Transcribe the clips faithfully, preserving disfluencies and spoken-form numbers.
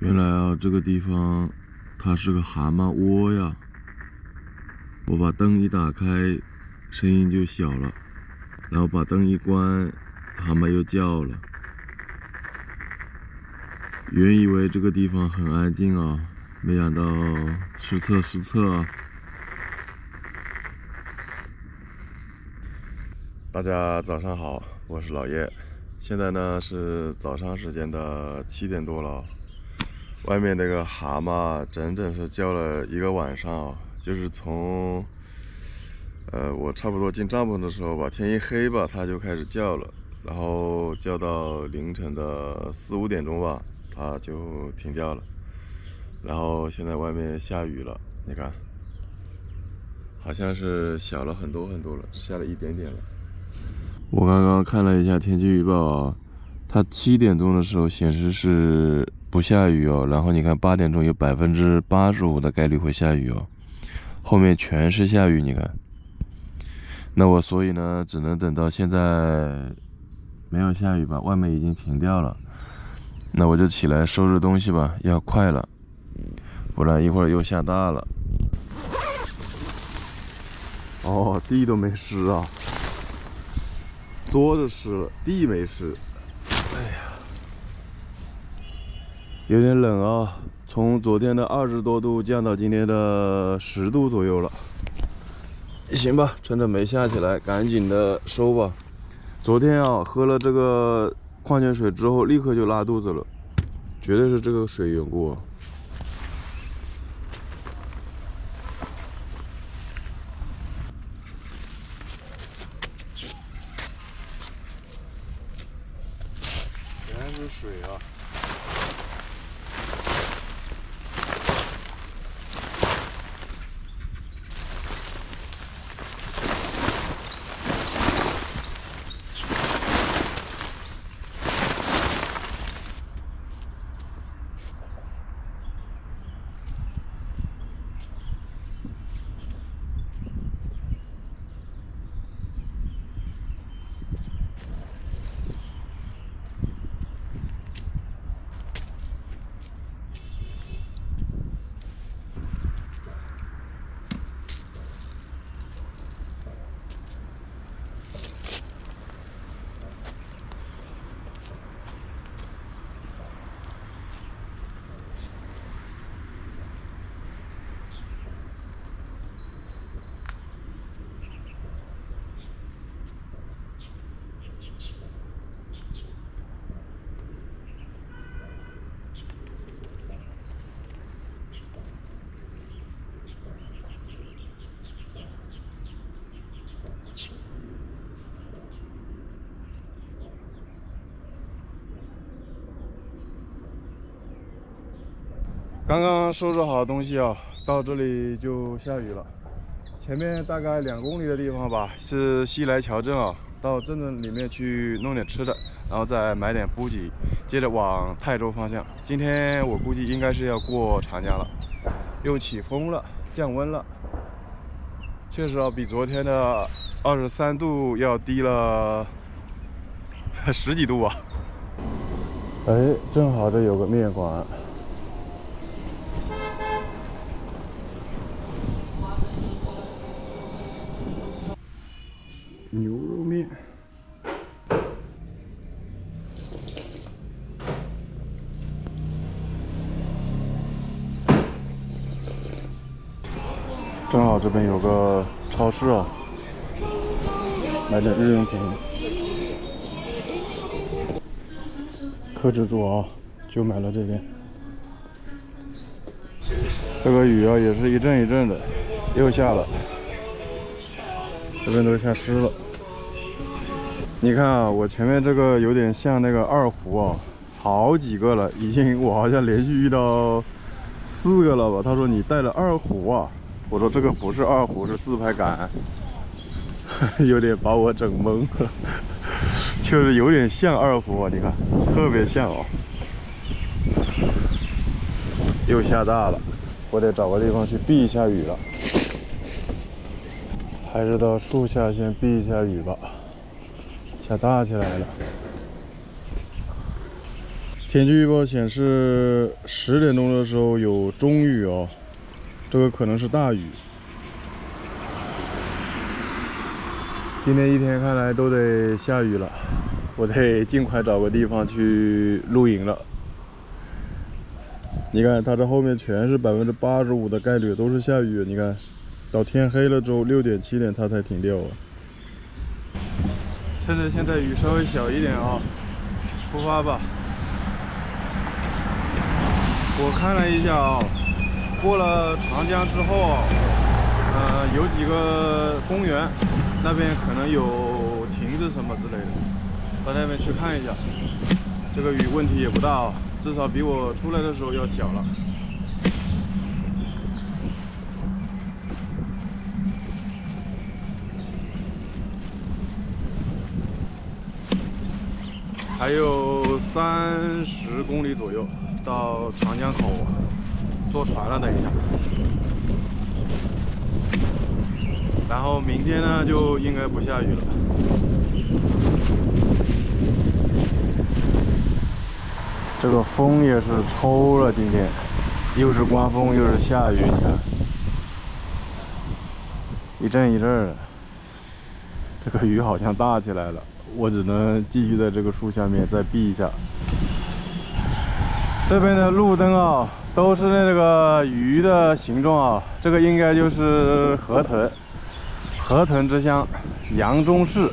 原来啊，这个地方它是个蛤蟆窝呀。我把灯一打开，声音就小了，然后把灯一关，蛤蟆又叫了。原以为这个地方很安静啊，没想到失策失策啊。大家早上好，我是老叶。现在呢是早上时间的七点多了，外面那个蛤蟆整整是叫了一个晚上啊，就是从呃我差不多进帐篷的时候吧，天一黑吧，它就开始叫了，然后叫到凌晨的四五点钟吧，它就停掉了。然后现在外面下雨了，你看，好像是小了很多很多了，下了一点点了。我刚刚看了一下天气预报啊，它七点钟的时候显示是不下雨哦，然后你看八点钟有百分之八十五的概率会下雨哦，后面全是下雨，你看。那我所以呢，只能等到现在没有下雨吧，外面已经停掉了，那我就起来收拾东西吧，要快了，不然一会儿又下大了。哦，地都没湿啊。桌子湿了，地没湿。哎呀，有点冷啊！从昨天的二十多度降到今天的十度左右了。行吧，趁着没下起来，赶紧的收吧。昨天啊，喝了这个矿泉水之后，立刻就拉肚子了，绝对是这个水缘故。全是水啊！刚刚收拾好东西啊，到这里就下雨了。前面大概两公里的地方吧，是西来桥镇啊，到镇子里面去弄点吃的，然后再买点补给，接着往泰州方向。今天我估计应该是要过长江了，又起风了，降温了。确实啊，比昨天的二十三度要低了十几度啊。哎，正好这有个面馆。牛肉面，正好这边有个超市啊，买点日用品。克制住啊，就买了这边。这个雨啊，也是一阵一阵的，又下了。这边都下湿了。你看啊，我前面这个有点像那个二胡啊，好几个了，已经我好像连续遇到四个了吧？他说你带了二胡啊，我说这个不是二胡，是自拍杆，有点把我整懵了，就是有点像二胡啊，你看，特别像哦。又下大了，我得找个地方去避一下雨了。还是到树下先避一下雨吧，下大起来了。 天气预报显示十点钟的时候有中雨哦，这个可能是大雨。今天一天看来都得下雨了，我得尽快找个地方去露营了。你看，它这后面全是百分之八十五的概率都是下雨。你看，到天黑了之后，六点七点它才停掉啊。趁着现在雨稍微小一点啊，出发吧。我看了一下啊，过了长江之后，呃，有几个公园，那边可能有亭子什么之类的，到那边去看一下。这个雨问题也不大啊，至少比我出来的时候要小了。还有三十公里左右到长江口，坐船了。等一下，然后明天呢就应该不下雨了。这个风也是抽了，今天又是刮风又是下雨，你看，一阵一阵的。这个雨好像大起来了。我只能继续在这个树下面再避一下。这边的路灯啊，都是那个鱼的形状啊，这个应该就是河豚，河豚之乡扬州市。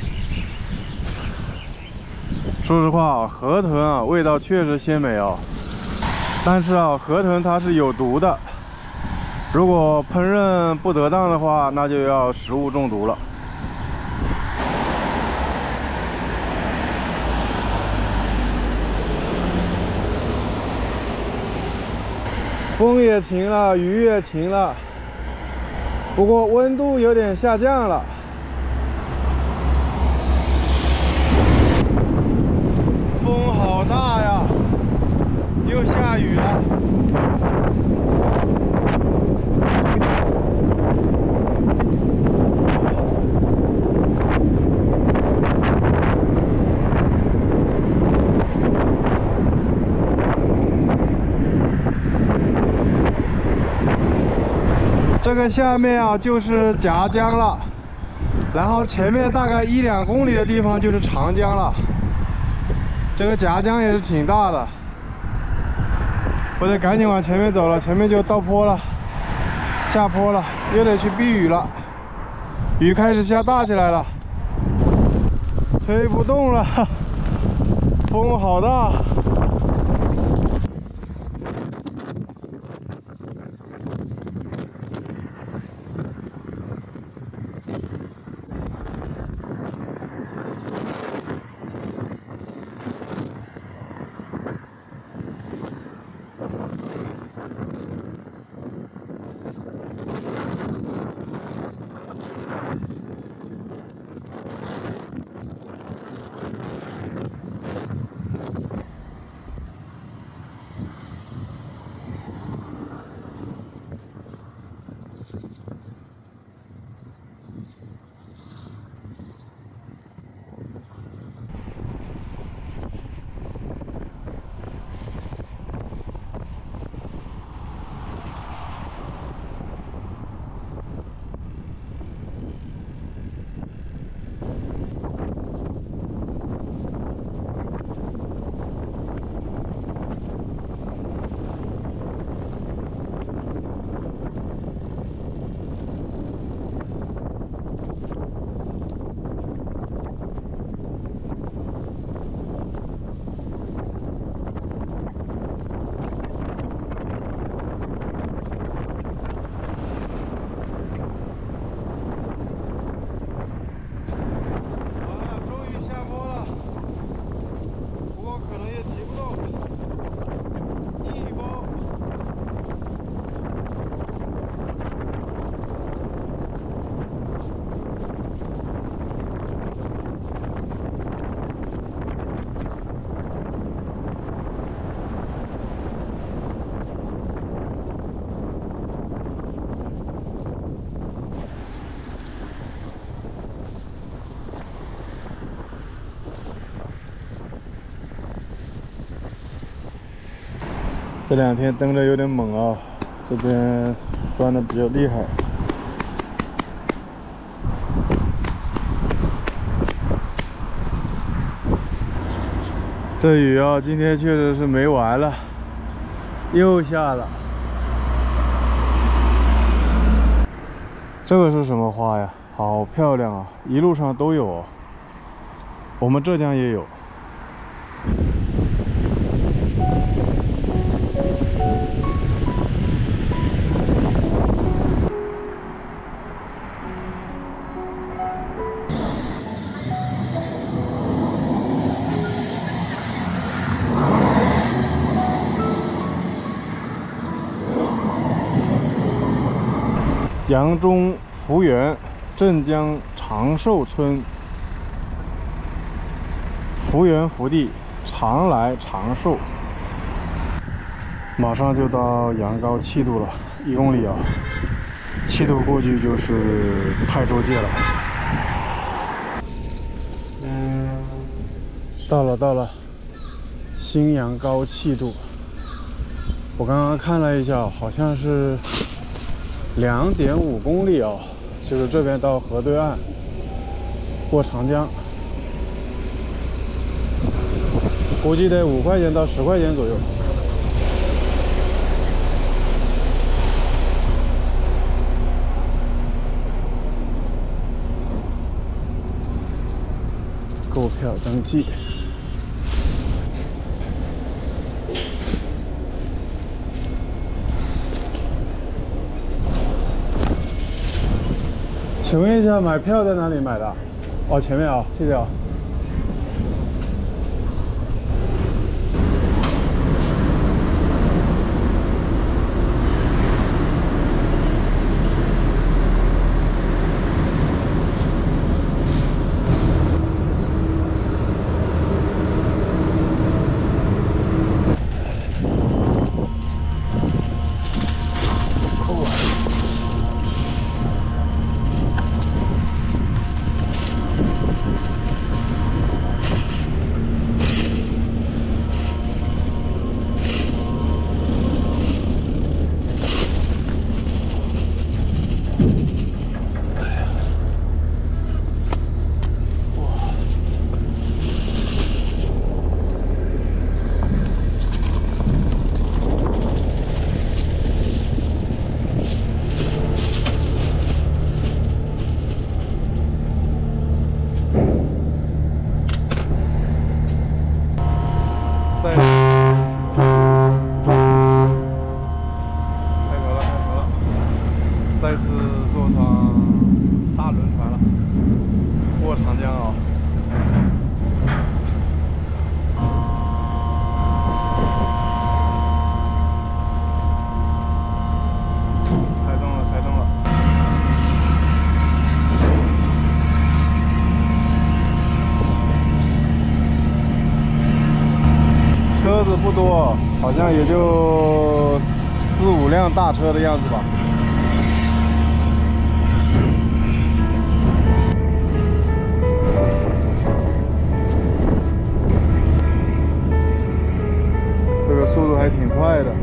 说实话啊，河豚啊味道确实鲜美啊，但是啊，河豚它是有毒的，如果烹饪不得当的话，那就要食物中毒了。风也停了，雨也停了，不过温度有点下降了。风好大呀，又下雨了。这个下面啊就是夹江了，然后前面大概一两公里的地方就是长江了。这个夹江也是挺大的，我得赶紧往前面走了，前面就到坡了，下坡了，又得去避雨了。雨开始下大起来了，推不动了，风好大。 这两天蹬着有点猛啊，这边酸的比较厉害。这雨啊，今天确实是没完了，又下了。这个是什么花呀？好漂亮啊！一路上都有哦，我们浙江也有。 扬中福源镇江长寿村，福源福地，常来长寿。马上就到阳高七渡了，一公里啊，七渡过去就是泰州界了。到了到了，新阳高七渡。我刚刚看了一下，好像是 两点五公里哦，就是这边到河对岸，过长江，估计得五块钱到十块钱左右。购票登记。 请问一下，买票在哪里买的？哦，前面啊，谢谢啊。再开头了，开头了，再次坐上大轮船了，过长江啊！开动了，开动了。 车子不多，好像也就四五辆大车的样子吧。这个速度还挺快的。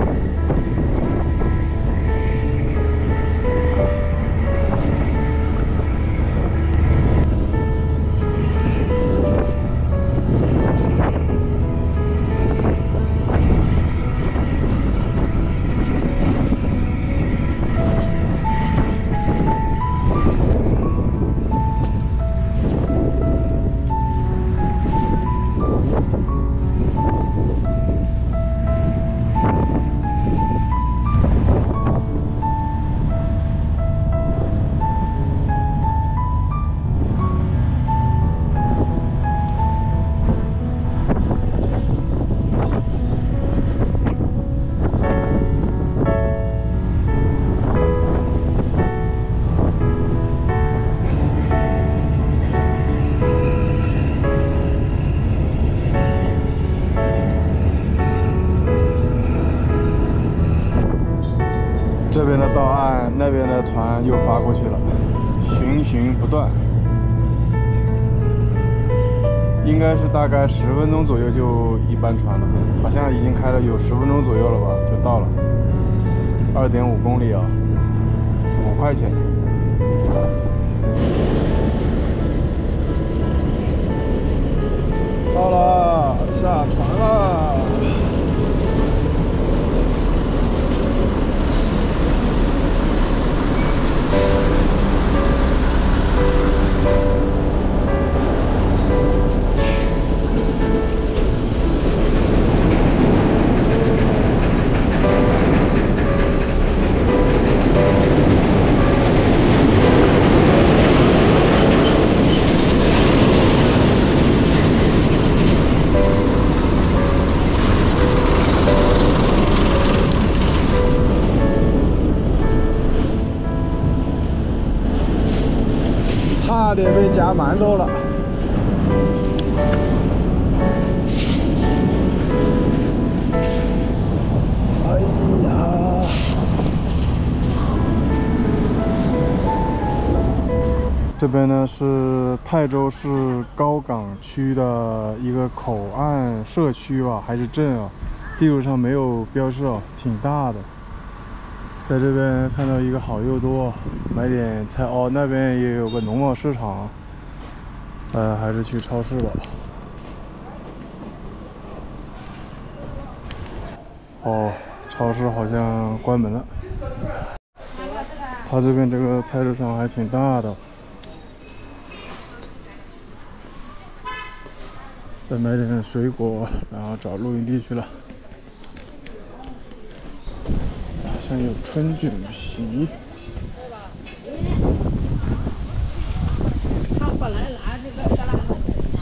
这边的到岸，那边的船又发过去了，循循不断。 应该是大概十分钟左右就一班船了，好像已经开了有十分钟左右了吧，就到了。二点五公里啊，五块钱。到了，下船了。差点被夹馒头了。哎呀！这边呢是泰州市高岗区的一个口岸社区吧，还是镇啊？地图上没有标示哦，挺大的。在这边看到一个好又多，买点菜哦。那边也有个农贸市场，呃，还是去超市吧。哦，超市好像关门了。他这边这个菜市场还挺大的。再买点水果，然后找露营地去了。好像有春卷皮。 他本来拿这个干辣的。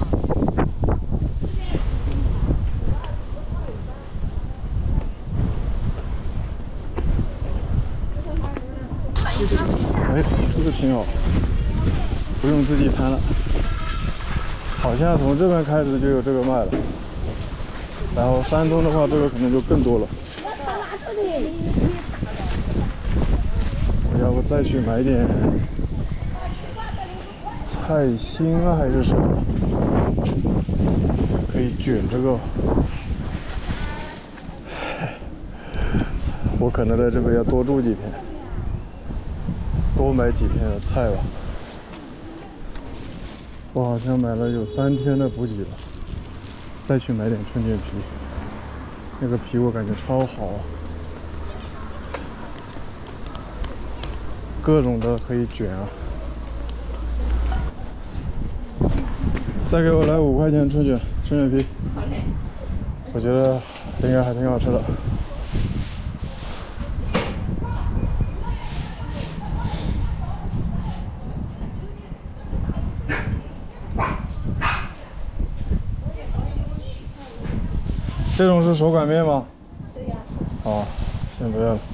哎，这个挺好，不用自己摊了。好像从这边开始就有这个卖了，然后山东的话，这个可能就更多了。我要不再去买点菜心啊，还是什么？可以卷这个。我可能在这边要多住几天，多买几天的菜吧。我好像买了有三天的补给了，再去买点春卷皮，那个皮我感觉超好啊，各种的可以卷啊。再给我来五块钱春卷春卷皮，我觉得应该还挺好吃的。这种是手擀面吗？ 对呀。 好，先不要了。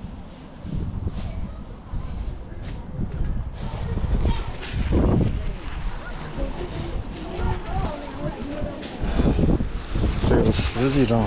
这个十几张。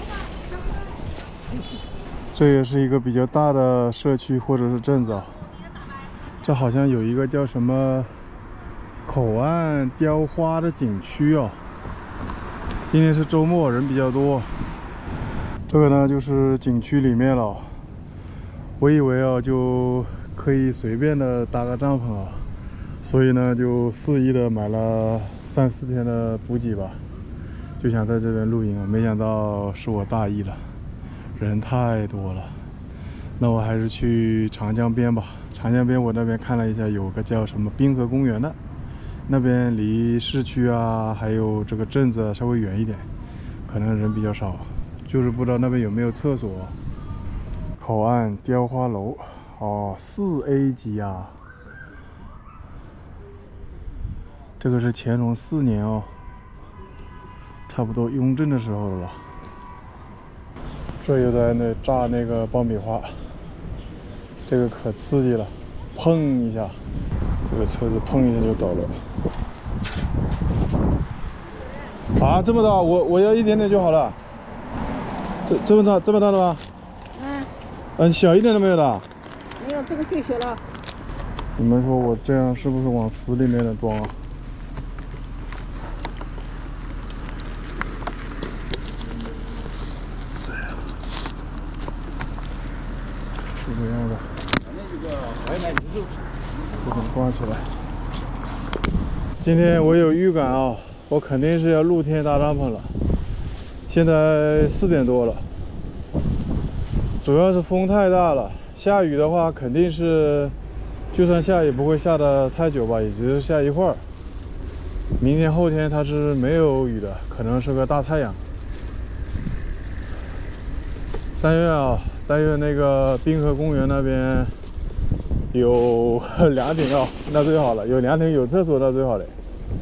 这也是一个比较大的社区或者是镇子啊。这好像有一个叫什么口岸雕花的景区哦。今天是周末，人比较多。这个呢就是景区里面了。我以为啊就可以随便的搭个帐篷啊，所以呢就肆意的买了三四天的补给吧，就想在这边露营啊。没想到是我大意了，人太多了。那我还是去长江边吧。长江边我那边看了一下，有个叫什么滨河公园的。那边离市区啊，还有这个镇子稍微远一点，可能人比较少，就是不知道那边有没有厕所。口岸雕花楼，哦，四 A 级啊，这个是乾隆四年哦，差不多雍正的时候了吧。这又在那炸那个爆米花，这个可刺激了，碰一下。这个车子碰一下就倒了。啊，这么大，我我要一点点就好了。这这么大，这么大的吗？ 嗯。 嗯，小一点的没有的。 没有，这个最小了。 你们说我这样是不是往死里面的装啊？ 这个样的，这种挂起来。今天我有预感啊，我肯定是要露天搭帐篷了。现在四点多了，主要是风太大了，下雨的话肯定是，就算下也不会下得太久吧，也只是下一会儿。明天后天它是没有雨的，可能是个大太阳。但愿啊，但愿那个滨河公园那边有凉亭啊，那最好了，有凉亭有厕所那最好嘞。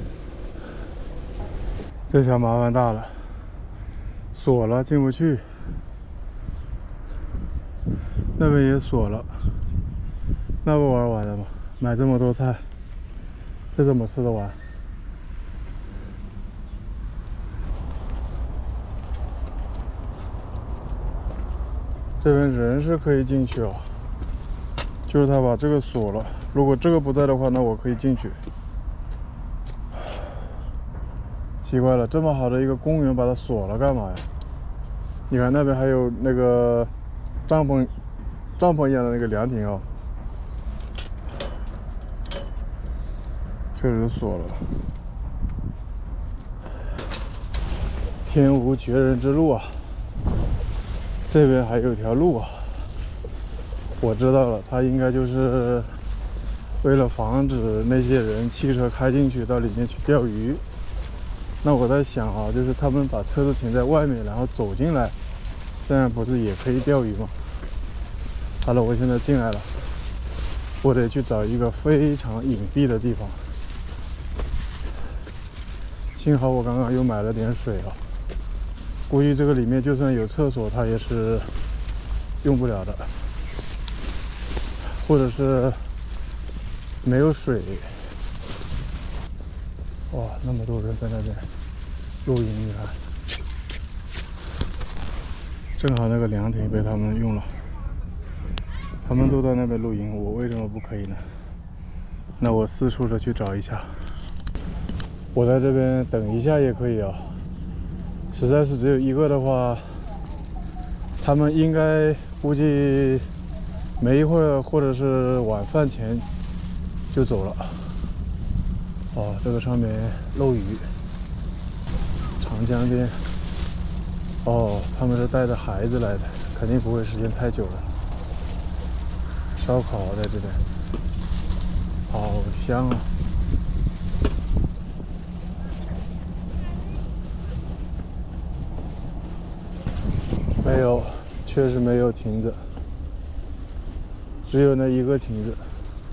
这下麻烦大了，锁了进不去，那边也锁了，那不玩完了吗？买这么多菜，这怎么吃得完？这边人是可以进去哦，就是他把这个锁了。如果这个不在的话，那我可以进去。奇怪了，这么好的一个公园，把它锁了干嘛呀？你看那边还有那个帐篷、帐篷一样的那个凉亭哦，确实锁了。天无绝人之路啊！这边还有一条路啊，我知道了，它应该就是为了防止那些人汽车开进去到里面去钓鱼。那我在想啊，就是他们把车子停在外面，然后走进来，这样不是也可以钓鱼吗？好了，我现在进来了，我得去找一个非常隐蔽的地方。幸好我刚刚又买了点水啊。估计这个里面就算有厕所，它也是用不了的，或者是没有水。哇，那么多人在那边露营，你看，正好那个凉亭被他们用了，他们都在那边露营，我为什么不可以呢？那我四处的去找一下，我在这边等一下也可以啊。实在是只有一个的话，他们应该估计没一会儿，或者是晚饭前就走了。哦，这个上面漏鱼，长江边。哦，他们是带着孩子来的，肯定不会时间太久了。烧烤在这边，好香啊！没有，确实没有亭子，只有那一个亭子。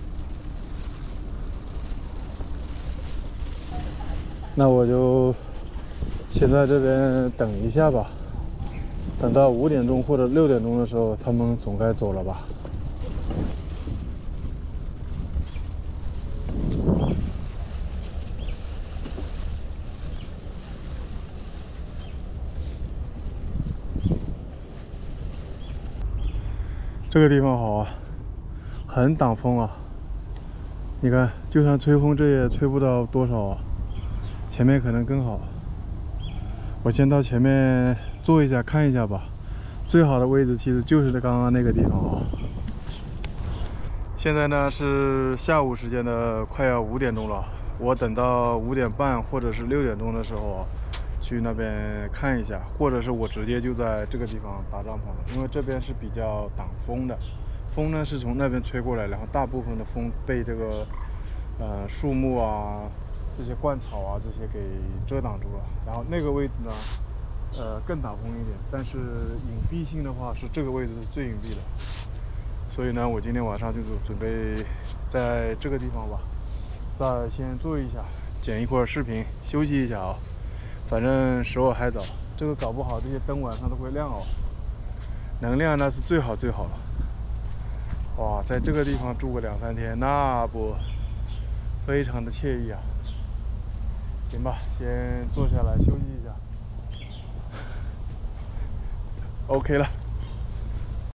那我就先在这边等一下吧，等到五点钟或者六点钟的时候，他们总该走了吧。这个地方好啊，很挡风啊。你看，就算吹风，这也吹不到多少啊。前面可能更好。我先到前面坐一下，看一下吧。最好的位置其实就是在刚刚那个地方啊。现在呢是下午时间的快要五点钟了，我等到五点半或者是六点钟的时候去那边看一下，或者是我直接就在这个地方搭帐篷了，因为这边是比较挡风的，风呢是从那边吹过来，然后大部分的风被这个呃树木啊、这些灌草啊这些给遮挡住了，然后那个位置呢，呃更挡风一点，但是隐蔽性的话是这个位置是最隐蔽的，所以呢，我今天晚上就准备在这个地方吧，再先坐一下，剪一会儿视频，休息一下啊。反正时候还早，这个搞不好这些灯晚上都会亮哦，能亮那是最好最好了。哇，在这个地方住个两三天，那不非常的惬意啊。行吧，先坐下来休息一下。OK 了。